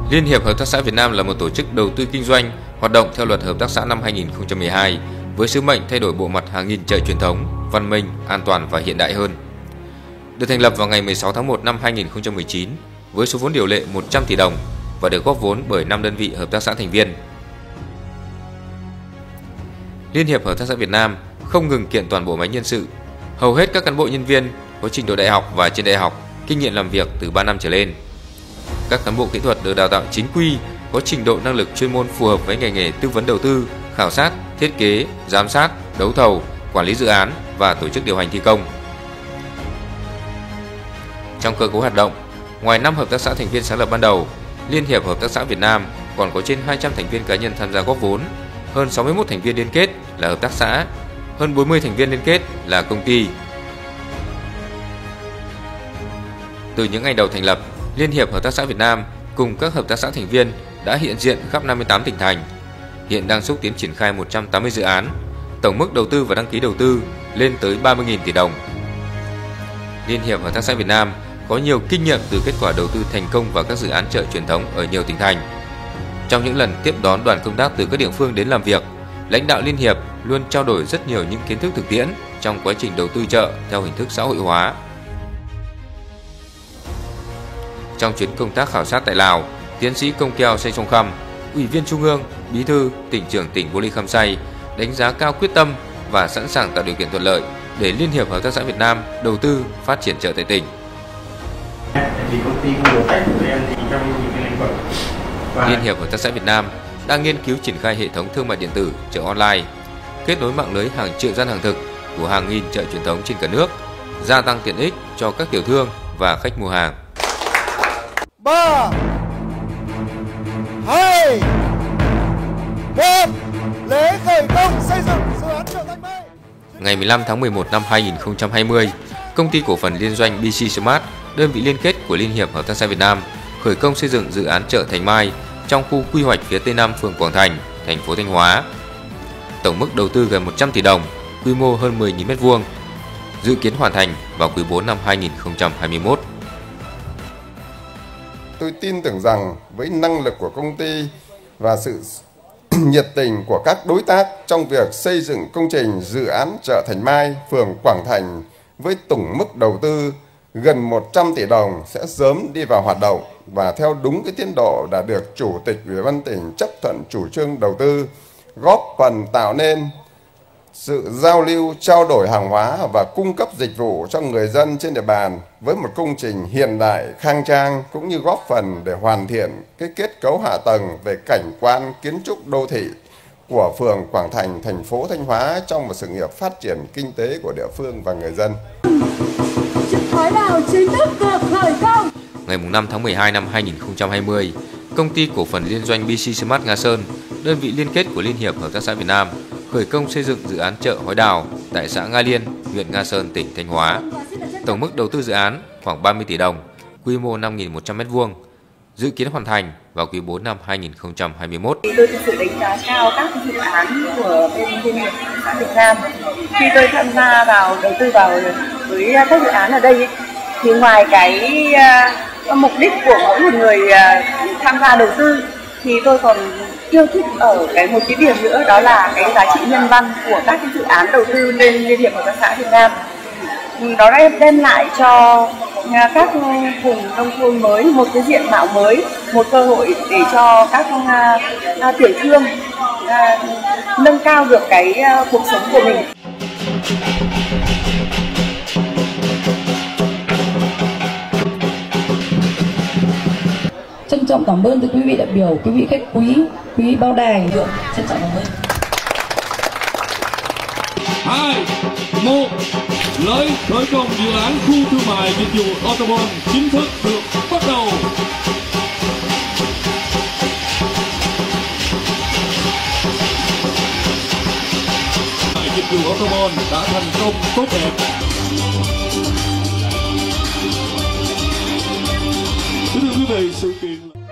Liên hiệp Hợp tác xã Việt Nam là một tổ chức đầu tư kinh doanh hoạt động theo Luật Hợp tác xã năm 2012 với sứ mệnh thay đổi bộ mặt hàng nghìn chợ truyền thống, văn minh, an toàn và hiện đại hơn. Được thành lập vào ngày 16 tháng 1 năm 2019 với số vốn điều lệ 100 tỷ đồng và được góp vốn bởi 5 đơn vị hợp tác xã thành viên. Liên hiệp Hợp tác xã Việt Nam không ngừng kiện toàn bộ máy nhân sự. Hầu hết các cán bộ nhân viên có trình độ đại học và trên đại học, kinh nghiệm làm việc từ 3 năm trở lên. Các cán bộ kỹ thuật được đào tạo chính quy, có trình độ năng lực chuyên môn phù hợp với ngành nghề tư vấn đầu tư, khảo sát, thiết kế, giám sát, đấu thầu, quản lý dự án và tổ chức điều hành thi công. Trong cơ cấu hoạt động, ngoài 5 hợp tác xã thành viên sáng lập ban đầu, Liên hiệp Hợp tác xã Việt Nam còn có trên 200 thành viên cá nhân tham gia góp vốn, hơn 61 thành viên liên kết là hợp tác xã, hơn 40 thành viên liên kết là công ty. Từ những ngày đầu thành lập, Liên hiệp Hợp tác xã Việt Nam cùng các hợp tác xã thành viên đã hiện diện khắp 58 tỉnh thành. Hiện đang xúc tiến triển khai 180 dự án, tổng mức đầu tư và đăng ký đầu tư lên tới 30.000 tỷ đồng. Liên hiệp Hợp tác xã Việt Nam có nhiều kinh nghiệm từ kết quả đầu tư thành công vào các dự án chợ truyền thống ở nhiều tỉnh thành. Trong những lần tiếp đón đoàn công tác từ các địa phương đến làm việc, lãnh đạo Liên hiệp luôn trao đổi rất nhiều những kiến thức thực tiễn trong quá trình đầu tư chợ theo hình thức xã hội hóa. Trong chuyến công tác khảo sát tại Lào, tiến sĩ Công Keo Say Song Khăm, Ủy viên Trung ương, Bí thư, Tỉnh trưởng tỉnh Bô Ly Khăm Say đánh giá cao quyết tâm và sẵn sàng tạo điều kiện thuận lợi để Liên hiệp Hợp tác xã Việt Nam đầu tư phát triển chợ tại tỉnh. Liên hiệp Hợp tác xã Việt Nam đang nghiên cứu triển khai hệ thống thương mại điện tử chợ online, kết nối mạng lưới hàng triệu gian hàng thực của hàng nghìn chợ truyền thống trên cả nước, gia tăng tiện ích cho các tiểu thương và khách mua hàng. 3, 2, 1, lễ khởi công xây dựng dự án chợ Thanh Mai. Ngày 15 tháng 11 năm 2020, Công ty cổ phần liên doanh BC Smart, đơn vị liên kết của Liên hiệp Hợp tác xã Việt Nam, khởi công xây dựng dự án chợ Thanh Mai trong khu quy hoạch phía Tây Nam phường Quảng Thành, thành phố Thanh Hóa. Tổng mức đầu tư gần 100 tỷ đồng, quy mô hơn 10.000 m², dự kiến hoàn thành vào quý 4 năm 2021. Tôi tin tưởng rằng với năng lực của công ty và sự nhiệt tình của các đối tác trong việc xây dựng công trình dự án chợ Thanh Mai, phường Quảng Thành với tổng mức đầu tư gần 100 tỷ đồng sẽ sớm đi vào hoạt động và theo đúng cái tiến độ đã được Chủ tịch Ủy ban tỉnh chấp thuận chủ trương đầu tư, góp phần tạo nên sự giao lưu, trao đổi hàng hóa và cung cấp dịch vụ cho người dân trên địa bàn với một công trình hiện đại, khang trang cũng như góp phần để hoàn thiện cái kết cấu hạ tầng về cảnh quan kiến trúc đô thị của phường Quảng Thành, thành phố Thanh Hóa trong một sự nghiệp phát triển kinh tế của địa phương và người dân. Khói đào chính thức được khởi công. Ngày 5 tháng 12 năm 2020, Công ty cổ phần liên doanh BC Smart Nga Sơn, đơn vị liên kết của Liên hiệp Hợp tác xã Việt Nam, khởi công xây dựng dự án chợ Hói Đào tại xã Nga Liên, huyện Nga Sơn, tỉnh Thanh Hóa. Tổng mức đầu tư dự án khoảng 30 tỷ đồng, quy mô 5.100 m², dự kiến hoàn thành vào quý 4 năm 2021. Tôi thực sự đánh giá cao các dự án của bên Liên hiệp Hợp tác xã Việt Nam. Khi tôi tham gia vào đầu tư vào với các dự án ở đây thì ngoài cái mục đích của mỗi một người tham gia đầu tư thì tôi còn yêu thích ở một cái điểm nữa, đó là cái giá trị nhân văn của các cái dự án đầu tư lên Liên hiệp Hợp tác xã Việt Nam. Đó đã đem lại cho các vùng nông thôn mới một cái diện mạo mới, một cơ hội để cho các tiểu thương nâng cao được cái cuộc sống của mình. Trân trọng cảm ơn từ quý vị đại biểu, quý vị khách quý bao đài. Trân trọng cảm ơn. 2, 1, lễ khởi công dự án khu thương mại dịch vụ Automall chính thức được bắt đầu. Dịch vụ Automall đã thành công tốt đẹp. Thưa quý vị, sự kiện